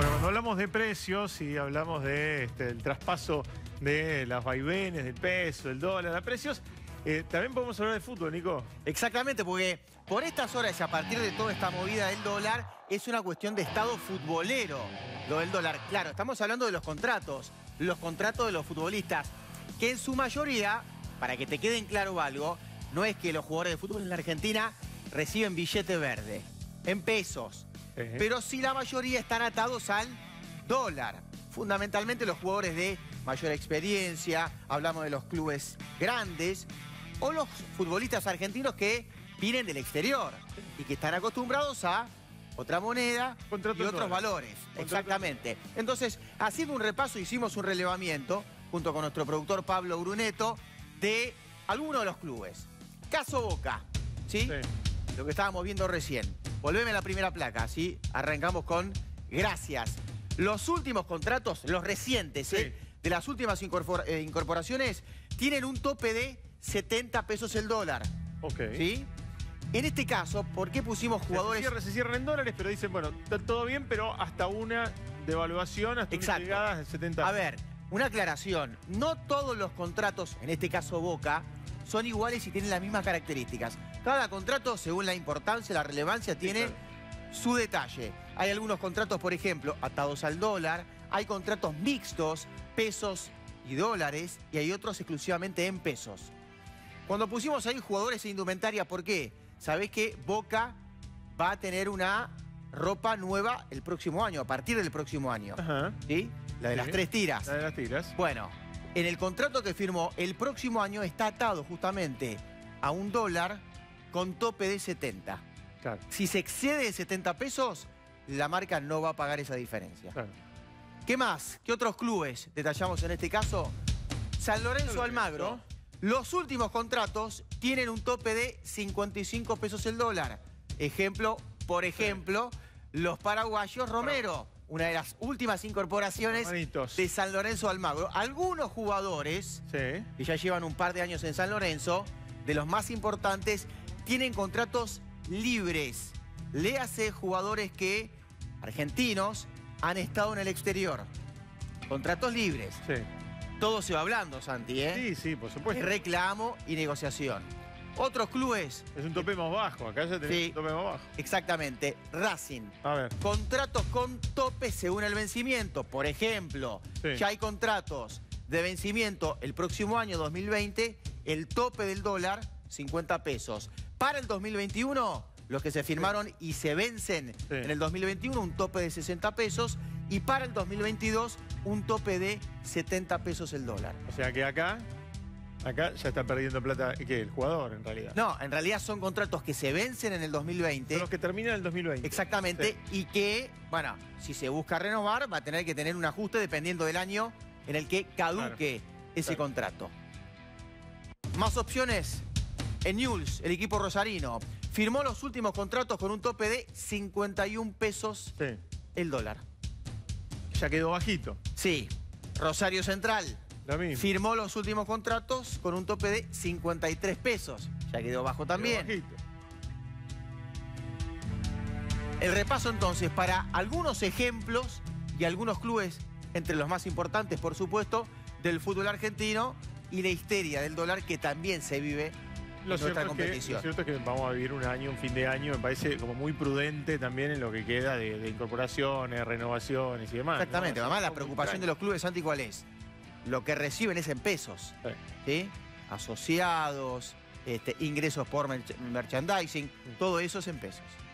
Bueno, cuando hablamos de precios y hablamos de el traspaso de las vaivenes, del peso, del dólar, a precios, también podemos hablar de fútbol, Nico. Exactamente, porque por estas horas y a partir de toda esta movida del dólar, es una cuestión de estado futbolero, lo del dólar. Claro, estamos hablando de los contratos de los futbolistas, que en su mayoría, para que te quede en claro algo, no es que los jugadores de fútbol en la Argentina reciben billete verde, en pesos, pero sí la mayoría están atados al dólar. Fundamentalmente los jugadores de mayor experiencia, hablamos de los clubes grandes, o los futbolistas argentinos que vienen del exterior y que están acostumbrados a otra moneda y otros valores. Exactamente. Entonces, haciendo un repaso, hicimos un relevamiento, junto con nuestro productor Pablo Bruneto, de algunos de los clubes. Caso Boca, ¿sí? Lo que estábamos viendo recién. Volveme a la primera placa, ¿sí? Arrancamos con gracias. Los últimos contratos, los recientes, de las últimas incorporaciones, tienen un tope de 70 pesos el dólar. ¿Sí? En este caso, ¿por qué pusimos jugadores? Se cierran en dólares, pero dicen, bueno, está todo bien, pero hasta una devaluación, hasta una llegada de 70. A ver, una aclaración. No todos los contratos, en este caso Boca, son iguales y tienen las mismas características. Cada contrato, según la importancia, la relevancia, tiene su detalle. Hay algunos contratos, por ejemplo, atados al dólar. Hay contratos mixtos, pesos y dólares. Y hay otros exclusivamente en pesos. Cuando pusimos ahí jugadores e indumentaria, ¿por qué? Sabés que Boca va a tener una ropa nueva el próximo año, a partir del próximo año. ¿Sí? La de las 3 tiras. La de las tiras. Bueno, en el contrato que firmó el próximo año está atado justamente a un dólar con tope de 70. Claro. Si se excede de 70 pesos, la marca no va a pagar esa diferencia. Claro. ¿Qué más? ¿Qué otros clubes detallamos en este caso? San Lorenzo Almagro. Los últimos contratos tienen un tope de 55 pesos el dólar. Por ejemplo, los paraguayos Romero, una de las últimas incorporaciones de San Lorenzo Almagro. Algunos jugadores, que ya llevan un par de años en San Lorenzo, de los más importantes, tienen contratos libres. Léase jugadores que, argentinos, han estado en el exterior. Contratos libres. Todo se va hablando, Santi, Sí, sí, por supuesto. Reclamo y negociación. Otros clubes... Es un tope más bajo, acá ya tenés un tope más bajo. Exactamente. Racing. A ver. Contratos con tope según el vencimiento. Por ejemplo, ya hay contratos de vencimiento el próximo año 2020, el tope del dólar, 50 pesos. Para el 2021, los que se firmaron y se vencen en el 2021, un tope de 60 pesos. Y para el 2022, un tope de 70 pesos el dólar. O sea que acá ya está perdiendo plata, ¿qué? El jugador, en realidad. No, en realidad son contratos que se vencen en el 2020. Son los que terminan en el 2020. Exactamente. Y que, bueno, si se busca renovar, va a tener que tener un ajuste dependiendo del año en el que caduque ese contrato. Más opciones. En Newell's, el equipo rosarino, firmó los últimos contratos con un tope de 51 pesos el dólar. Ya quedó bajito. Sí. Rosario Central Lo mismo. Firmó los últimos contratos con un tope de 53 pesos. Ya quedó bajo también. Quedó bajito. El repaso entonces para algunos ejemplos y algunos clubes, entre los más importantes, por supuesto, del fútbol argentino y la histeria del dólar que también se vive en nuestra competición. Lo cierto es que vamos a vivir un año, un fin de año, me parece como muy prudente también en lo que queda de incorporaciones, renovaciones y demás. Exactamente, además la preocupación de los clubes, Santi, ¿cuál es? Lo que reciben es en pesos, ¿sí? Asociados, ingresos por merchandising, todo eso es en pesos.